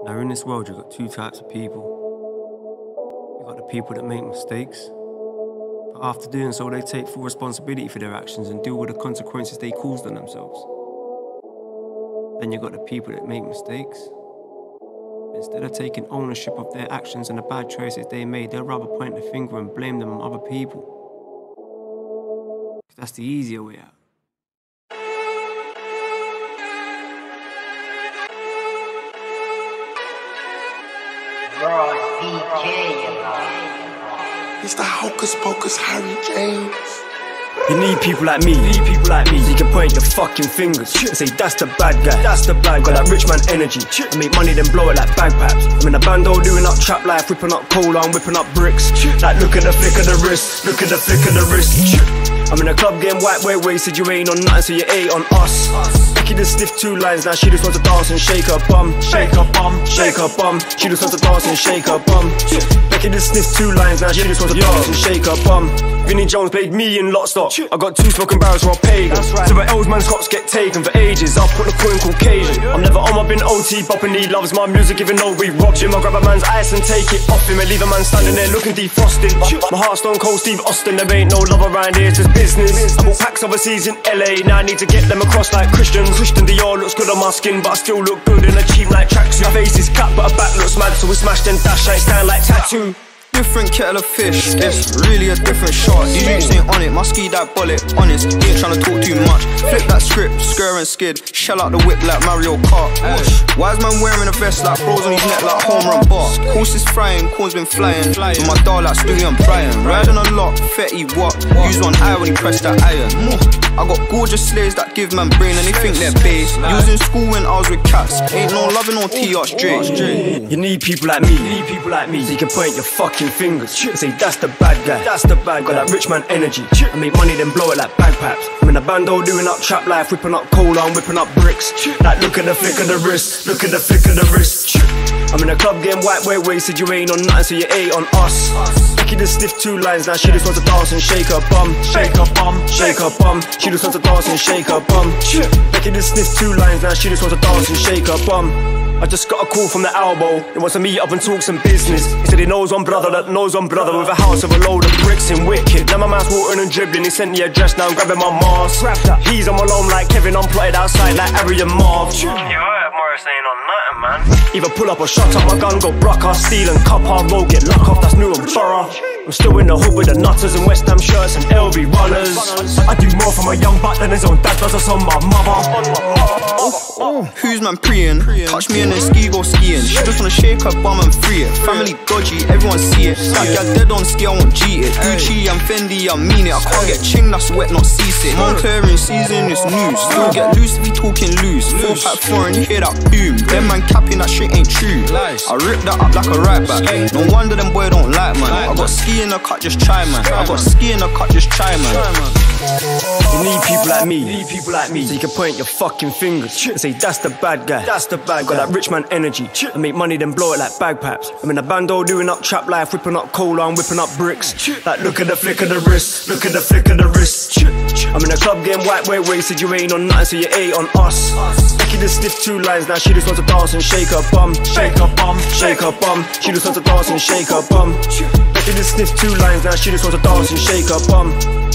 Now in this world, you've got two types of people. You've got the people that make mistakes, but after doing so, they take full responsibility for their actions and deal with the consequences they caused on themselves. Then you've got the people that make mistakes. Instead of taking ownership of their actions and the bad choices they made, they'll rather point the finger and blame them on other people. 'Cause that's the easier way out. It's the Hocus Pocus Harry James. You need people like me, so you can point your fucking fingers and say that's the bad guy, got that rich man energy, I make money then blow it like bagpipes. I'm in a bando doing up trap life, whipping up cola, I'm whipping up bricks. Like look at the flick of the wrist, look at the flick of the wrist. I'm in a club getting white wasted, you ain't on nothing so you ain't on us. Becky just sniffed 2 lines, now she just wants to dance and shake her bum. Shake her bum, shake her bum. She just wants to dance and shake her bum. Becky just sniffed 2 lines, now she just wants to dance and shake her bum. Vinnie Jones played me in Lot Stock. I got 2 smoking barrels for a pagan. Several L's man's cops get taken for ages. I'll put the coin Caucasian. I'm never on, I've been OT bopping. He loves my music even though we robbed him. I grab a man's ice and take it off him and leave a man standing there looking defrosted. My heart stone cold Steve Austin. There ain't no love around here, it's just business. I bought packs overseas in LA. Now I need to get them across like Christian. Christian Dior looks good on my skin, but I still look good in a cheap night tracksuit. My face is cut, but her back looks mad, so we smashed and dash like stand like tattoo. Different kettle of fish, it's really a different shot. These drinks ain't on it, my ski that bullet, honest. He ain't tryna talk too much. Flip that script, scur and skid. Shell out the whip like Mario Kart. Wise man wearing a vest like bros on his neck like home run bar. Horse is frying, corn's been flying. With my dog like Stewie and Brian. Riding a lot, Fetty what? Use one eye when he press that iron. I got gorgeous slaves that give man brain and they think they're bass. Using school when I was with cats. Ain't no loving on T.R. J. You need people like me, so you can point your fucking fingers and say that's the bad guy, got that rich man energy, I make money then blow it like bagpipes. I'm in a bando doing up trap life, whipping up cola, I'm whipping up bricks. Like look at the flick of the wrist, look at the flick of the wrist. I'm in a club getting white wasted, you ain't on nothing so you ain't on us. Becky just sniffed 2 lines, now she just wants to dance and shake her bum. Shake her bum, shake her bum. She just wants to dance and shake her bum. Becky just sniffed 2 lines, now she just wants to dance and shake her bum. I just got a call from the elbow. He wants to meet up and talk some business. He said he knows one brother that knows one brother with a house of a load of bricks in Wicked. Now my man's watering and dribbling. He sent the address, now I'm grabbing my mask. He's on my loan like Kevin, I'm plotted outside like Harry and Marv. You heard Morris ain't on nothing, man. Either pull up or shut up my gun, go bruck, I'll steal and cop hard road, get luck off, that's new and borough. I'm still in the hood with the nutters and West Ham shirts and LV runners. I do more for my young butt than his own dad does us on my mother. Who's man preying? Touch me and then ski go skiing. She just wanna shake her bum and free it. Family dodgy, everyone see it. That girl dead on ski, I won't cheat it. Gucci and Fendi, I mean it. I can't get ching, that's wet, not seasick. Montclair in season, it's news. Still get loose if you talking loose. 4-pack foreign, you hear that boom. Them man capping, that shit ain't true. I rip that up like a right back. No wonder them boy don't like man. I got ski in the cut, just try man. I got ski in the cut, just try man. You need people like me, so you can point your fucking fingers and say that's the bad guy, got that rich man energy, I make money then blow it like bagpipes. I'm in a bando doing up trap life, whipping up cola, I'm whipping up bricks. Like look at the flick of the wrist, look at the flick of the wrist. I'm in a club getting white wasted, you ain't on nothing so you ain't on us. Becky just sniffed 2 lines, now she just wants to dance and shake her bum. Shake her bum, shake her bum. She just wants to dance and shake her bum. Becky just sniffed 2 lines, now she just wants to dance and shake her bum.